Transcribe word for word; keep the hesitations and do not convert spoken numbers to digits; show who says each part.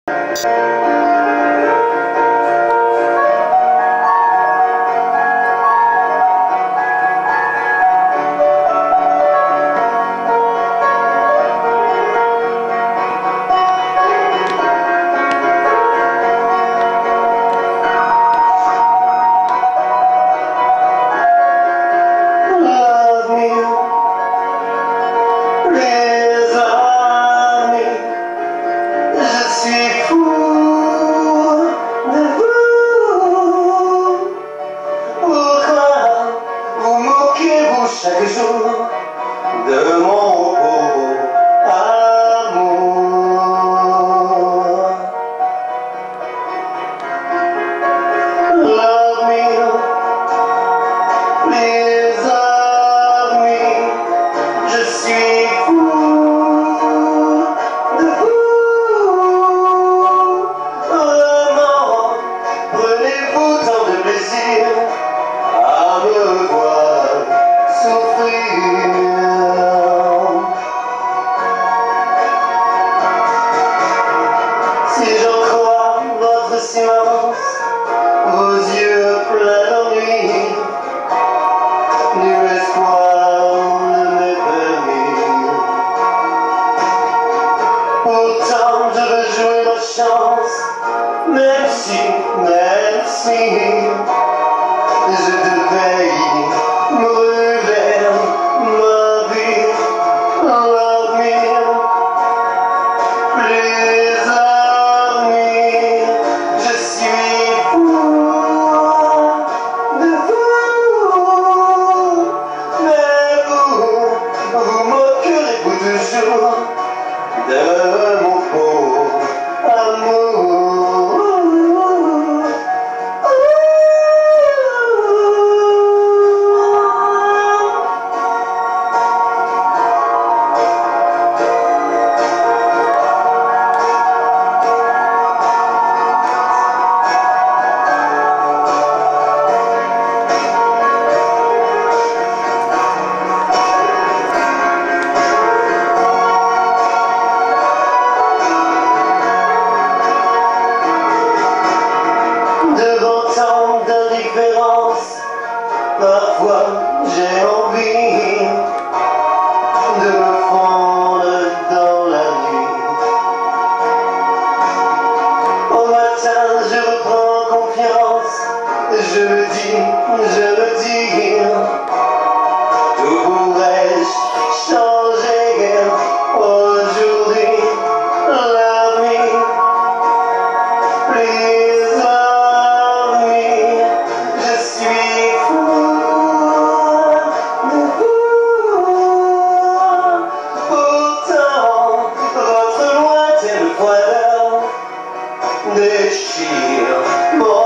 Speaker 1: Chaque jour de mon beau amour. Love me, please love me. Je suis fou de vous. Vraiment, prenez-vous tant de plaisir à me voir souffrir. Si j'en crois votre silence, vos yeux pleins d'ennui, nul espoir ne m'est permis. Pourtant je veux jouer ma chance, même si, même si je devais y mourir ma vie. Love me, please love me. Je suis fou de vous, mais vous, vous moquerez-vous toujours de mon beau amour. Devant tant d'indifférence, parfois j'ai envie de me fondre dans la nuit. Au matin je reprends confiance, je me dis, je me dis, tout pourrait changer aujourd'hui. Love me, please love me. Je suis fou de vous. Pourtant votre lointaine froideur déchire mon